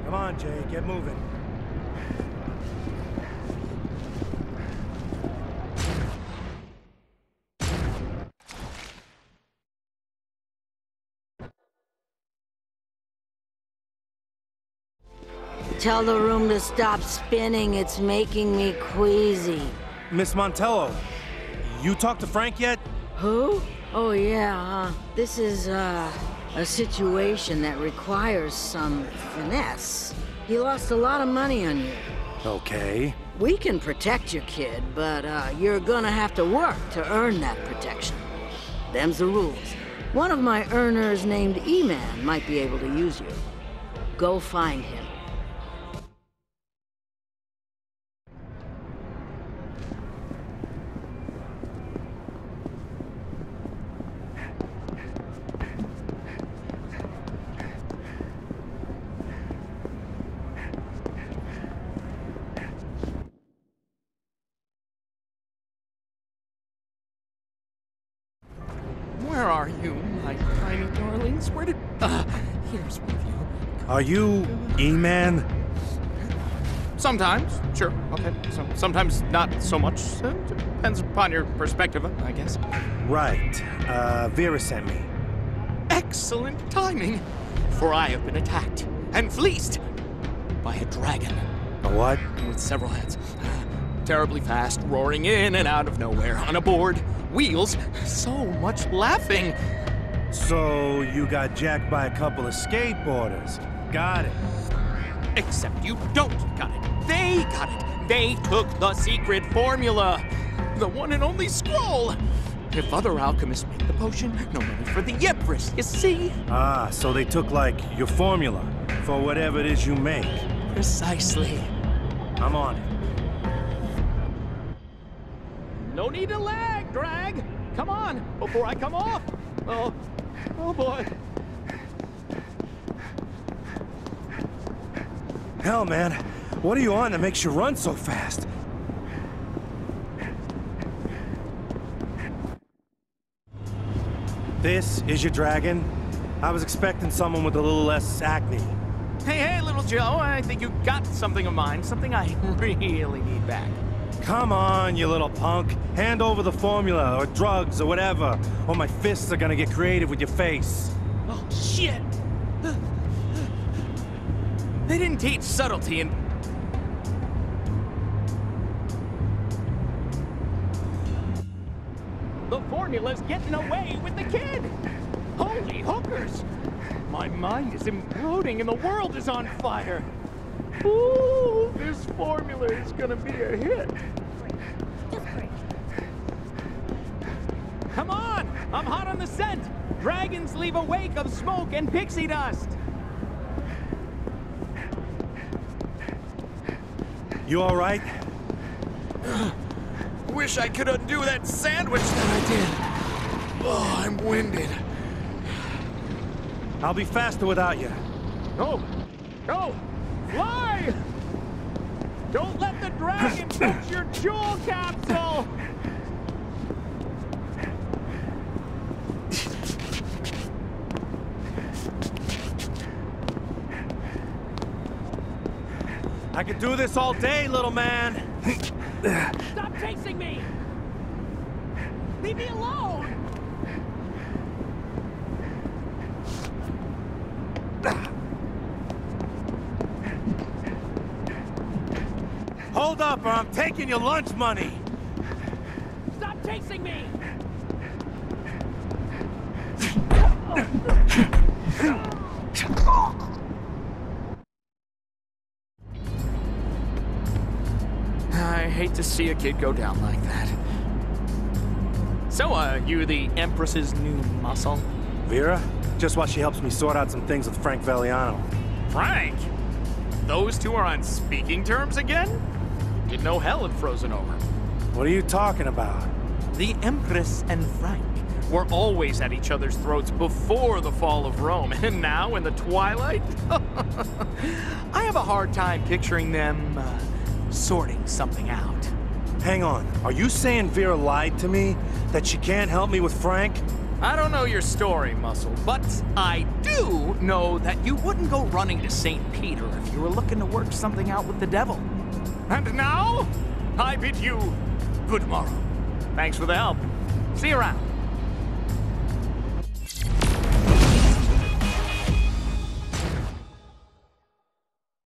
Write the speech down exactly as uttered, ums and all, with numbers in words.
Come on, Jay, get moving. Tell the room to stop spinning. It's making me queasy. Miss Montello, you talked to Frank yet? Who? Oh, yeah, huh? This is, uh, a situation that requires some finesse. He lost a lot of money on you. Okay. We can protect your kid, but, uh, you're gonna have to work to earn that protection. Them's the rules. One of my earners named E-Man might be able to use you. Go find him. Where are you, my tiny darlings? Where did... Uh, here's one of you. Are you E-Man? Sometimes, sure, okay. So, sometimes not so much. Uh, depends upon your perspective, I guess. Right. Uh, Vera sent me. Excellent timing, for I have been attacked and fleeced by a dragon. A what? With several heads. Terribly fast, roaring in and out of nowhere, on a board, wheels, so much laughing. So you got jacked by a couple of skateboarders. Got it. Except you don't got it. They got it. They took the secret formula. The one and only scroll. If other alchemists make the potion, no money for the Empress, you see? Ah, so they took, like, your formula for whatever it is you make. Precisely. I'm on it. No need to lag, Drag. Come on, before I come off. Oh, oh boy. Hell, man, what are you on that makes you run so fast? This is your dragon? I was expecting someone with a little less acne. Hey, hey, little Joe, I think you got something of mine, something I really need back. Come on, you little punk. Hand over the formula, or drugs, or whatever, or my fists are gonna get creative with your face. Oh, shit! They didn't teach subtlety in... The formula's getting away with the kid! Holy hookers! My mind is imploding and the world is on fire! Ooh, this formula is gonna be a hit! Come on! I'm hot on the scent! Dragons leave a wake of smoke and pixie dust! You all right? Wish I could undo that sandwich that I did. Oh, I'm winded. I'll be faster without you. Go! Go! Fly! Don't let the dragon touch your jewel capsule! I could do this all day, little man. Stop chasing me! Leave me alone! Hold up, or I'm taking your lunch money. Stop chasing me! I hate to see a kid go down like that. So, uh, you the Empress's new muscle? Vera? Just while she helps me sort out some things with Frank Valiano. Frank? Those two are on speaking terms again? Didn't know hell had frozen over. What are you talking about? The Empress and Frank were always at each other's throats before the fall of Rome, and now in the twilight? I have a hard time picturing them uh, sorting something out. Hang on, are you saying Vera lied to me? That she can't help me with Frank? I don't know your story, Muscle, but I do know that you wouldn't go running to Saint Peter if you were looking to work something out with the devil. And now, I bid you good morrow. Thanks for the help. See you around.